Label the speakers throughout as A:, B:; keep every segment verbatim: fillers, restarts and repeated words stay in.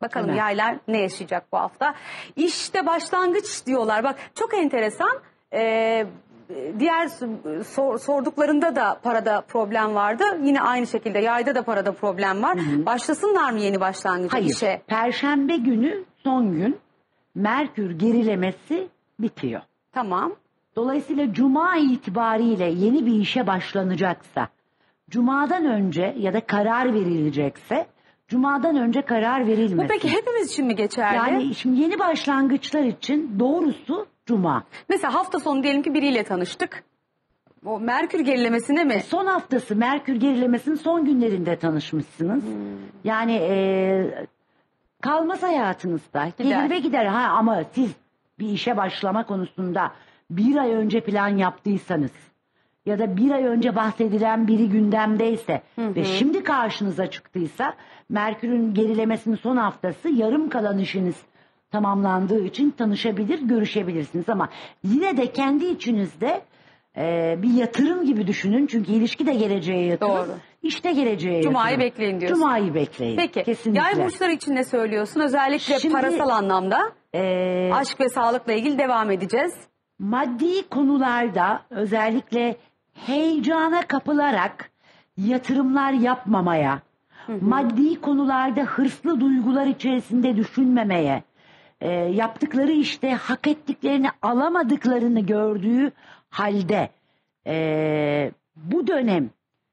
A: Bakalım
B: Evet.
A: yaylar ne yaşayacak bu hafta. İşte başlangıç diyorlar. Bak çok enteresan. Ee, diğer sor, sorduklarında da parada problem vardı. Yine aynı şekilde yayda da parada problem var. Hı hı. Başlasınlar mı yeni başlangıç
B: Hayır.
A: işe?
B: Perşembe günü son gün Merkür gerilemesi bitiyor.
A: Tamam.
B: Dolayısıyla Cuma itibariyle yeni bir işe başlanacaksa, Cuma'dan önce ya da karar verilecekse, Cuma'dan önce karar verilmesin.
A: Bu peki hepimiz için mi geçerli?
B: Yani şimdi yeni başlangıçlar için doğrusu Cuma.
A: Mesela hafta sonu diyelim ki biriyle tanıştık. O Merkür gerilemesine mi?
B: Son haftası Merkür gerilemesinin son günlerinde tanışmışsınız. Hmm. Yani e, kalmaz hayatınızda.
A: Gider.
B: Gelir ve gider. Ha, ama siz bir işe başlama konusunda bir ay önce plan yaptıysanız ya da bir ay önce bahsedilen biri gündemdeyse hı hı. ve şimdi karşınıza çıktıysa Merkür'ün gerilemesinin son haftası yarım kalan işiniz tamamlandığı için tanışabilir, görüşebilirsiniz. Ama yine de kendi içinizde e, bir yatırım gibi düşünün. Çünkü ilişki de geleceğe yatırım. Doğru. İşte geleceğe
A: Cuma'yı
B: yatırım.
A: bekleyin diyorsun.
B: Cuma'yı bekleyin.
A: Peki.
B: Kesinlikle.
A: Yay burçları için ne söylüyorsun? Özellikle
B: Şimdi,
A: parasal anlamda
B: e, aşk
A: ve sağlıkla ilgili devam edeceğiz.
B: Maddi konularda özellikle heyecana kapılarak yatırımlar yapmamaya, hı hı. maddi konularda hırslı duygular içerisinde düşünmemeye, e, yaptıkları işte hak ettiklerini alamadıklarını gördüğü halde e, bu dönem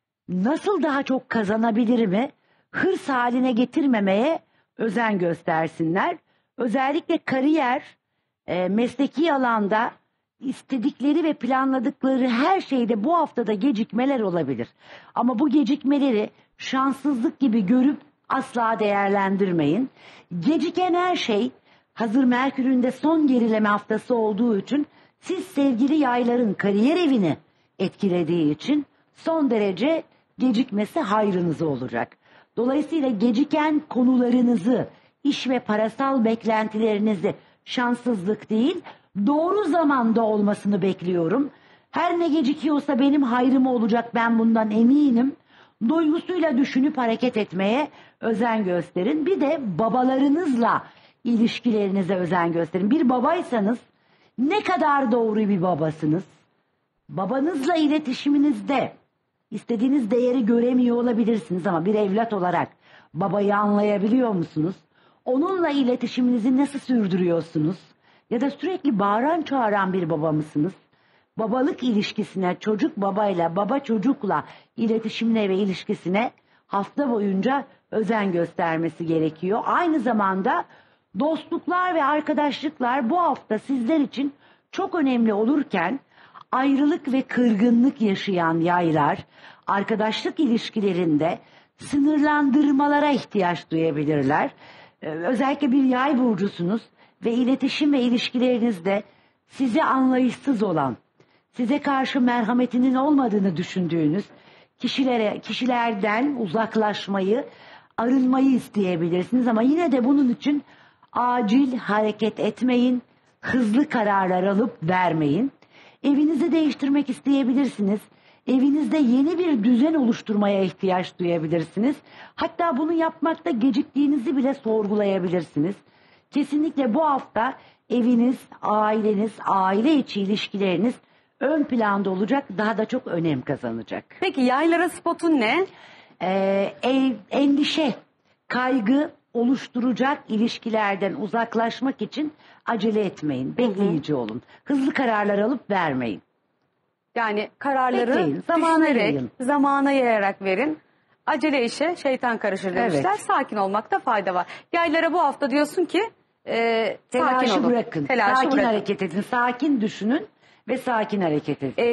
B: nasıl daha çok kazanabilir mi hırs haline getirmemeye özen göstersinler. Özellikle kariyer, e, mesleki alanda istedikleri ve planladıkları her şeyde bu haftada gecikmeler olabilir. Ama bu gecikmeleri şanssızlık gibi görüp asla değerlendirmeyin. Geciken her şey hazır Merkür'ün de son gerileme haftası olduğu için siz sevgili yayların kariyer evini etkilediği için son derece gecikmesi hayrınıza olacak. Dolayısıyla geciken konularınızı, iş ve parasal beklentilerinizi şanssızlık değil, doğru zamanda olmasını bekliyorum. Her ne gecikiyorsa benim hayrıma olacak, ben bundan eminim. Duygusuyla düşünüp hareket etmeye özen gösterin. Bir de babalarınızla ilişkilerinize özen gösterin. Bir babaysanız ne kadar doğru bir babasınız. Babanızla iletişiminizde istediğiniz değeri göremiyor olabilirsiniz ama bir evlat olarak babayı anlayabiliyor musunuz? Onunla iletişiminizi nasıl sürdürüyorsunuz? Ya da sürekli bağıran çağıran bir baba mısınız? Babalık ilişkisine, çocuk babayla, baba çocukla iletişimine ve ilişkisine hafta boyunca özen göstermesi gerekiyor. Aynı zamanda dostluklar ve arkadaşlıklar bu hafta sizler için çok önemli olurken ayrılık ve kırgınlık yaşayan yaylar arkadaşlık ilişkilerinde sınırlandırmalara ihtiyaç duyabilirler. Ee, özellikle bir yay burcusunuz ve iletişim ve ilişkilerinizde size anlayışsız olan, size karşı merhametinin olmadığını düşündüğünüz kişilere, kişilerden uzaklaşmayı, arınmayı isteyebilirsiniz. Ama yine de bunun için acil hareket etmeyin, hızlı kararlar alıp vermeyin. Evinizi değiştirmek isteyebilirsiniz. Evinizde yeni bir düzen oluşturmaya ihtiyaç duyabilirsiniz. Hatta bunu yapmakta geciktiğinizi bile sorgulayabilirsiniz. Kesinlikle bu hafta eviniz, aileniz, aile içi ilişkileriniz ön planda olacak, daha da çok önem kazanacak.
A: Peki yaylara spotun ne?
B: Ee, ev, endişe, kaygı oluşturacak ilişkilerden uzaklaşmak için acele etmeyin, bekleyici olun. Hızlı kararlar alıp vermeyin.
A: Yani kararları
B: Bekleyin, zamana
A: düşünerek,
B: yayın.
A: zamana yayarak verin. Acele işe şeytan karışır demişler.
B: Evet.
A: Sakin olmakta fayda var. Yaylara bu hafta diyorsun ki e,
B: Telaşı
A: sakin olun.
B: bırakın,
A: Telaşı
B: sakin
A: bırakın.
B: hareket edin, sakin düşünün ve sakin hareket edin. E,